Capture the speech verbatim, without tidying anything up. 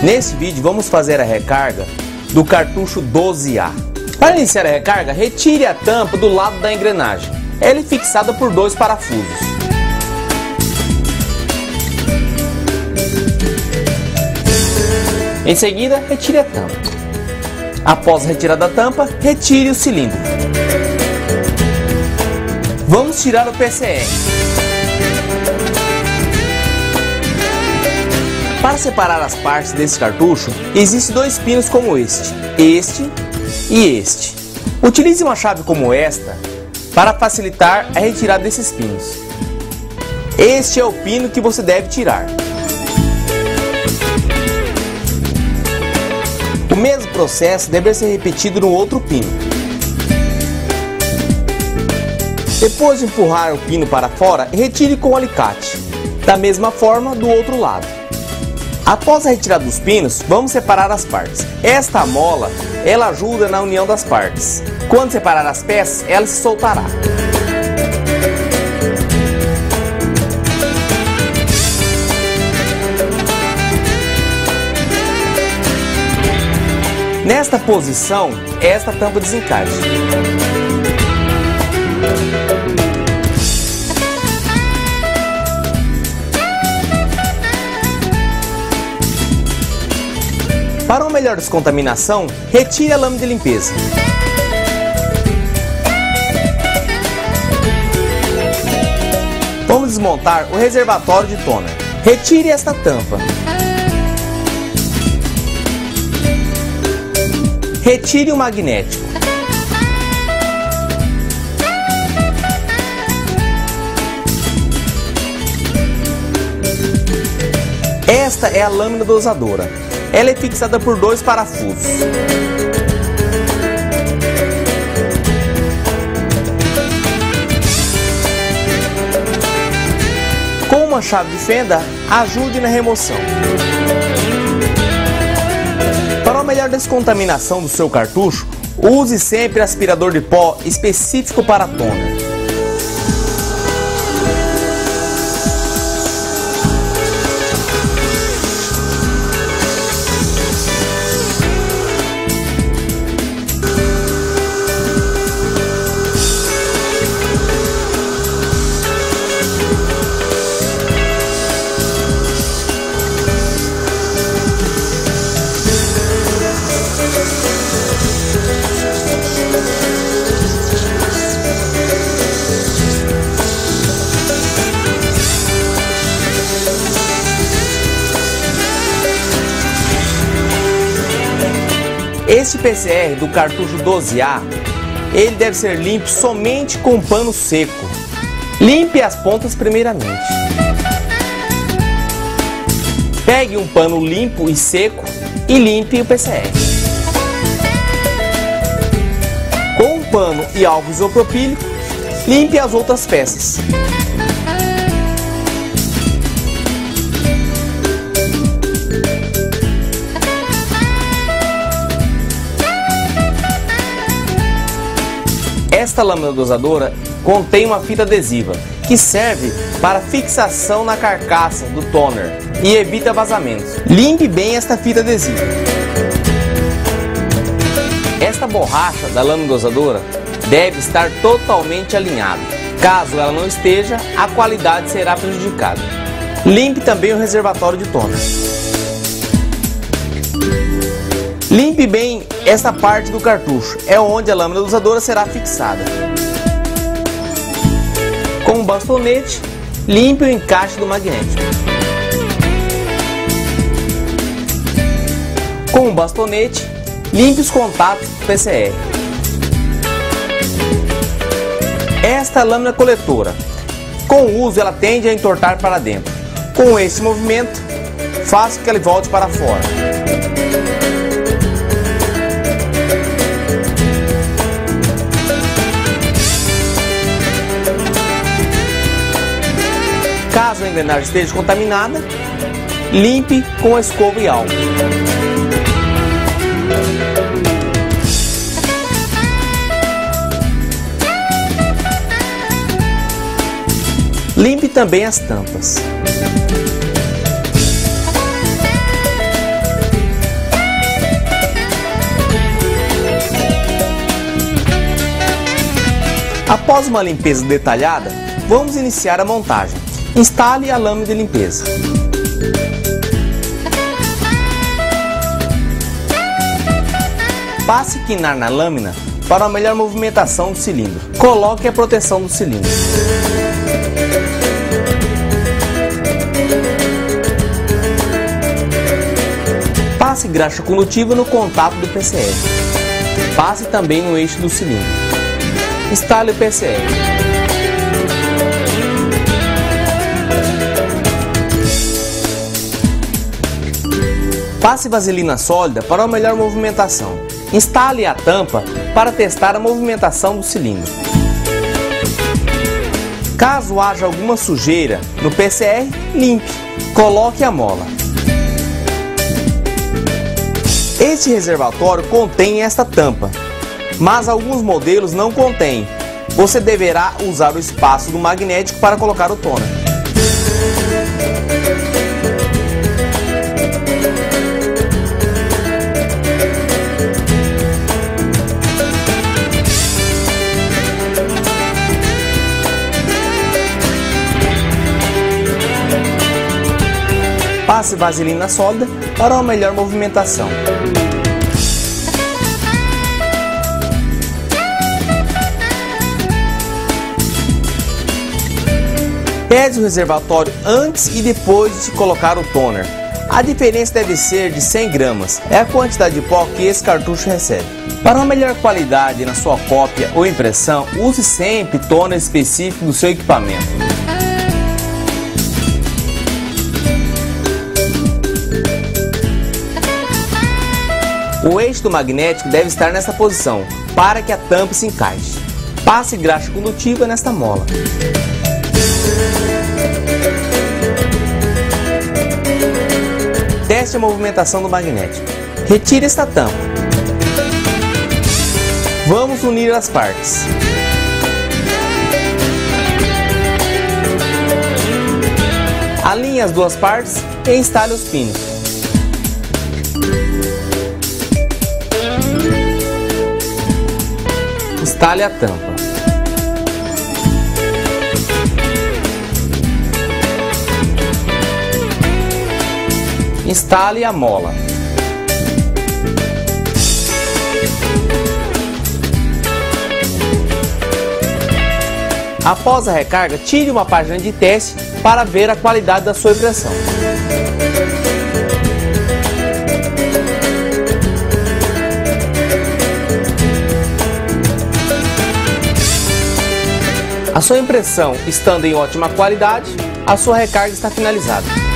Nesse vídeo vamos fazer a recarga do cartucho doze A. Para iniciar a recarga, retire a tampa do lado da engrenagem. Ela é fixada por dois parafusos. Em seguida, retire a tampa. Após a retirada da tampa, retire o cilindro. Vamos tirar o P C R. Para separar as partes desse cartucho, existem dois pinos como este, este e este. Utilize uma chave como esta para facilitar a retirada desses pinos. Este é o pino que você deve tirar. O mesmo processo deve ser repetido no outro pino. Depois de empurrar o pino para fora, retire com o alicate. Da mesma forma do outro lado. Após a retirada dos pinos, vamos separar as partes. Esta mola, ela ajuda na união das partes. Quando separar as peças, ela se soltará. Nesta posição, esta tampa desencaixa. Para uma melhor descontaminação, retire a lâmina de limpeza. Vamos desmontar o reservatório de toner. Retire esta tampa. Retire o magnético. Esta é a lâmina dosadora. Ela é fixada por dois parafusos. Com uma chave de fenda, ajude na remoção. Para uma melhor descontaminação do seu cartucho, use sempre aspirador de pó específico para toner. Este P C R do cartucho doze A, ele deve ser limpo somente com pano seco. Limpe as pontas primeiramente. Pegue um pano limpo e seco e limpe o P C R. Com um pano e álcool isopropílico, limpe as outras peças. Esta lâmina dosadora contém uma fita adesiva que serve para fixação na carcaça do toner e evita vazamentos. Limpe bem esta fita adesiva. Esta borracha da lâmina dosadora deve estar totalmente alinhada. Caso ela não esteja, a qualidade será prejudicada. Limpe também o reservatório de toner. Limpe bem esta parte do cartucho, é onde a lâmina dosadora será fixada. Com um bastonete, limpe o encaixe do magnético. Com um bastonete, limpe os contatos do P C R. Esta é a lâmina coletora. Com o uso, ela tende a entortar para dentro. Com esse movimento, faça que ela volte para fora. Caso a engrenagem esteja contaminada, limpe com escova e álcool. Limpe também as tampas. Após uma limpeza detalhada, vamos iniciar a montagem. Instale a lâmina de limpeza. Passe quinar na lâmina para uma melhor movimentação do cilindro. Coloque a proteção do cilindro. Passe graxa condutiva no contato do P C R. Passe também no eixo do cilindro. Instale o P C R. Passe vaselina sólida para uma melhor movimentação. Instale a tampa para testar a movimentação do cilindro. Caso haja alguma sujeira no P C R, limpe. Coloque a mola. Este reservatório contém esta tampa, mas alguns modelos não contêm. Você deverá usar o espaço do magnético para colocar o toner. Passe vaselina sólida para uma melhor movimentação. Pese o reservatório antes e depois de colocar o toner. A diferença deve ser de cem gramas, é a quantidade de pó que esse cartucho recebe. Para uma melhor qualidade na sua cópia ou impressão, use sempre toner específico do seu equipamento. O eixo do magnético deve estar nessa posição, para que a tampa se encaixe. Passe graxa condutiva nesta mola. Teste a movimentação do magnético. Retire esta tampa. Vamos unir as partes. Alinhe as duas partes e instale os pinos. Instale a tampa. Instale a mola. Após a recarga, tire uma página de teste para ver a qualidade da sua impressão. A sua impressão estando em ótima qualidade, a sua recarga está finalizada.